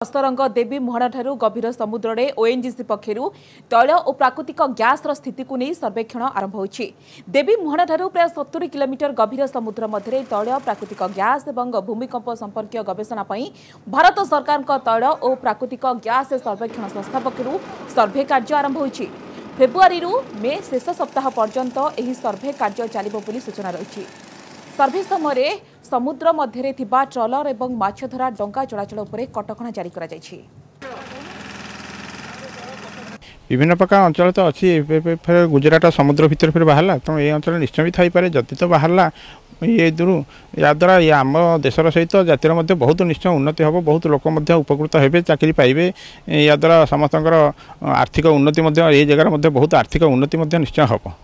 अस्तरंग देवी मोहना ठारू गभीर समुद्र में ओएनजीसी पक्षरु तैल और प्राकृतिक गैस स्थिति को नहीं सर्वेक्षण आरंभ होछि। देवी मोहना ठारू प्राय 70 किलोमीटर गभीर समुद्र मध्य तैल प्राकृतिक गैस और भूमिकंप संपर्क गवेषणा भारत सरकार तैल और प्राकृतिक गैस सर्वेक्षण संस्था पक्षरु सर्वे कार्य आरंभ होछि। फेब्रुआरी मे शेष सप्ताह पर्यंत एही सर्वे कार्य चलिबो बोली सूचना रही। सर्वे समय समुद्र मध्य ट्रलर और माछधरा डंका चलाचल उपर कटकणा जारी करा जायछि। विभिन्न प्रकार अंचल तो अच्छी गुजरात समुद्र भितर फिर बाहर तो ये अंचल निश्चय भी थी जदि तो बाहर ये याद्वारा ये आम देशर सहित जातिर मध्य बहुत निश्चय उन्नति हम बहुत लोक उपकृत हे चाकरी पाइबे याद्वारा समस्त आर्थिक उन्नति ये जगार बहुत आर्थिक उन्नति निश्चय हम।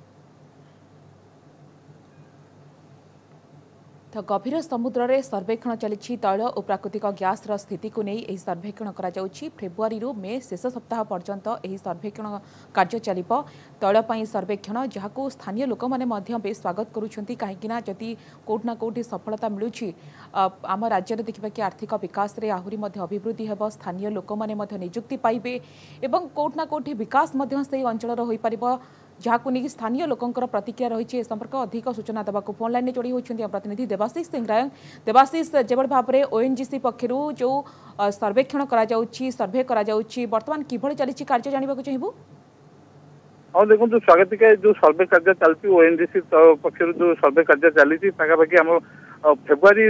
तो गभीर समुद्र में सर्वेक्षण चली तैल और प्राकृतिक गैस स्थिति को नहीं सर्वेक्षण करा जाउछि। फेब्रुआरी मे शेष सप्ताह पर्यंत यह सर्वेक्षण कार्य चलिबो। तैल पई सर्वेक्षण जहां स्थानीय लोक माने बेस स्वागत करुछंती कहीं जदि कोठना कोठी सफलता मिलुछि आम राज्य में देखा कि आर्थिक विकास रे आहुरी अभिवृद्धि हेब स्थानीय लोक माने नियुक्ति पाइबे एवं कोठना कोठी विकास से अंचल होई परिबो जहां नहीं स्थानीय लोकंकर प्रतिक्रिया रही संपर्क अधिक सूचना देवा फोन लाइन में जोड़ी होती प्रतिनिधि देवाशीष सिंह। देवाशीष जो भाव में ओएनजीसी पक्षर जो सर्वेक्षण सर्वे बर्तमान किभଳି चली कार्य जानवा चाहबू। हाँ देखो स्वागतिका जो सर्वे कार्य चलती ओएनजीसी पक्षर जो सर्वे कार्य चली पाखापाखि आम फेब्रुआरी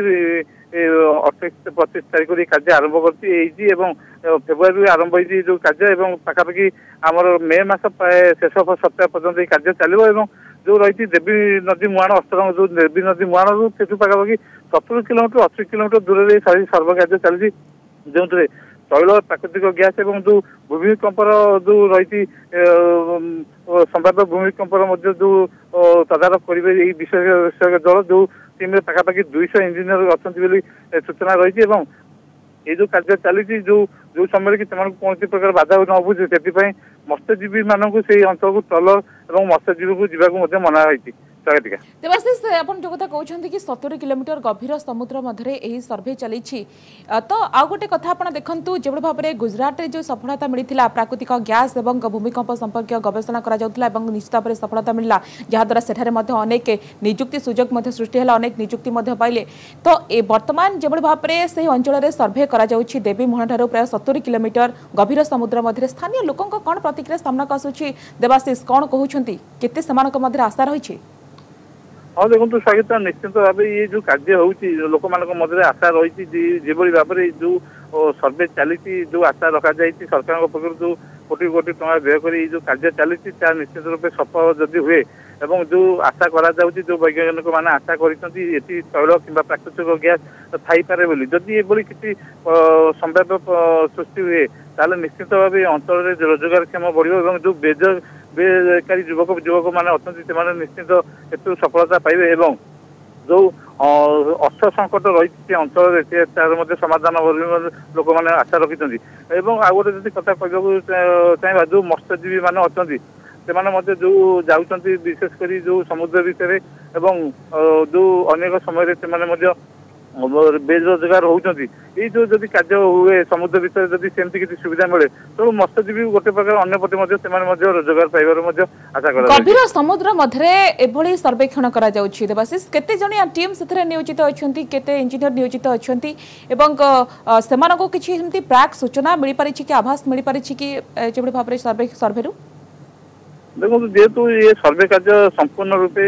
28-25 तारीख कार्य आरंभ करती फेब्रुआरी आरंभ होती जो कार्य पाखापाखि आमर मे मास प्राय शेष सप्ताह पर्यटन ये कार्य चलो जो रही देवी नदी मुहाण अस्तरंग जो देवी नदी मुहाण से पाखापाखि 70 किलोमीटर 80 किलोमीटर दूर सर्वे कार्य चली जो तैल प्राकृतिक गैस और जो भूमिकंपर जो रही संभाव्य भूमिकंपर जो तदारख करेंगे यही विषय दल जो टीम पाखापाखि 200 इंजीनियर अच्छा सूचना रही ये जो कार्य चली जो समय कि कौन प्रकार बाधा न बुझे से मत्स्यजीवी मानक से अंचल को ट्रलर और मत्स्यजीवी को जावाक मना होती। देवाशीष आप जो कथा कहते कि 70 किलोमीटर गभीर समुद्र मध्य यही सर्वे चली तो आउ गोटे कथा आप देखु जो भाव में गुजरात में जो सफलता मिलता प्राकृतिक गैस और भूमिकंप संपर्क गवेषणा निश्चित भाव में सफलता मिलला जहाद्वारा सेठारे अनेक निजुक्ति सुजोग सृष्टि है अनेक निजुक्ति पाइले तो बर्तमान जो भाव में से अंचल सर्वे करा देवी मोहना प्राय 70 किलोमीटर गभीर समुद्र मध्य स्थानीय लोकों कौन प्रतिक्रिया सामना आसूची देवाशीष कौन कहते केते समानक आशा रही। हाँ देखो स्वागत निश्चित भाव ये जो कार्य होती लोक मध्य आशा रही जो भाव में जो सर्वे चली जो आशा रखा जाए सरकार पक्ष जो कोटी कोटी टका व्यय कर जो कार्य चली निश्चित रूप सफल जदि हुए एवं जो आशा करा जो वैज्ञानिक मैंने आशा करी तैल कि प्राकृतिक गैस थी पारे बोली जदि ये किसी संभाव्य सृष्टि हुए ताले निश्चित भाव अंचल में रोजगार क्षम बढ़ जो बेकारी युवक मैंने अच्छा निश्चित हेतु सफलता पाइबे एवं जो अर्थ संकट रही अंचल तार समाधान लोक मैंने आशा रखिंट आउ गोटे जब कथा कहूँ चाहिए जो मत्स्यजीवी मैंने अच्छा से जो जाऊँच विशेषकर जो समुद्र भितर जो अनेक समय बेरोजगार होती जो जब कार्य हुए समुद्र भितर जब सेमती किसी सुविधा मिले तो मत्स्यजीवी गोटे प्रकार अन्यपटे रोजगार पाइबार आशा कर गभीर समुद्र मध्य एभली सर्वेक्षण करा जाउछि। देवाशीष केते जणिया टीम से नियोजित अछंती केते इंजीनियर नियोजित अछंती एवं सेमानको किछि हिमती प्राक सूचना मिली पारि छि कि आभास मिली पारि छि कि जेबे भाबरे सर्वे रु देखो जेहेतु ये सर्वे कार्य संपूर्ण रूपे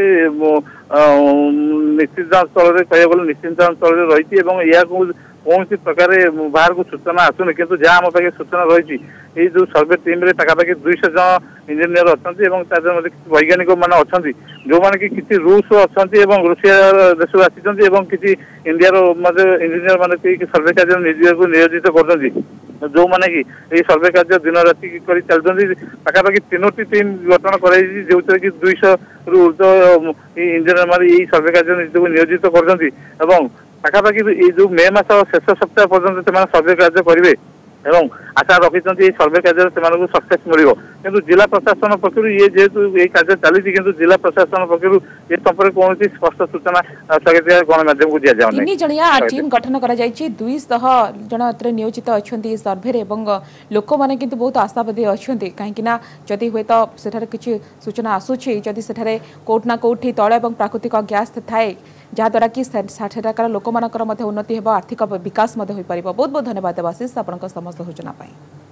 निश्चितांचल कह निश्चितांचल रही कौन प्रकार बाहर को सूचना आसुनी किंतु जहाँ आम पाखे सूचना रही ये जो सर्वे टीम रे पाखापाखि 200 जन इंजीनियर अच्छा वैज्ञानिक मैंने अच्छा जो मैंने कि किसी रूस अच्छा रूसिया देश आसी किसी इंडिया इंजीनियर मैंने सर्वे कार्य नियोजित कर जो मैंने कि ये सर्वे कार्य दिन राति कर चलती पाखापाखि 3टी टीम गठन कर जो कि 200 रु ऊर्ध इंजीनियर मैंने यही सर्वे कार्य नियोजित कर पाखापाखि ये जो मे मास शेष सप्ताह पर्यटन से सर्वे कार्य करेंगे आशा रखिछन्ती सर्वे कार्य से सक्सेस मिलिबो किंतु जिला प्रशासन पक्षरु ये जेहेतु ये कार्य चली किंतु जिला प्रशासन पक्षरु ये संपर्क कौन स्पष्ट सूचना स्वागत गणमाध्यम को दिया जाउनै। तीन जणिया टीम गठन करा जायछि 200 जण अत्र नियोजित अछन्ती सर्वे रे एवं लोक माने किंतु बहुत आशावादी अछन्ती काहेकि ना जदि होय तो सेठारे किछि सूचना आसुछि जदि सेठारे कोट ना कोठी तळ एवं प्राकृतिक गैस थाए जहाद्वारा कि सेठाकार लोक मानकर उन्नति हेबो आर्थिक विकास होई परिबो। बहुत बहुत धन्यवाद देवाशीष आपनका समस्त सूचना पाई।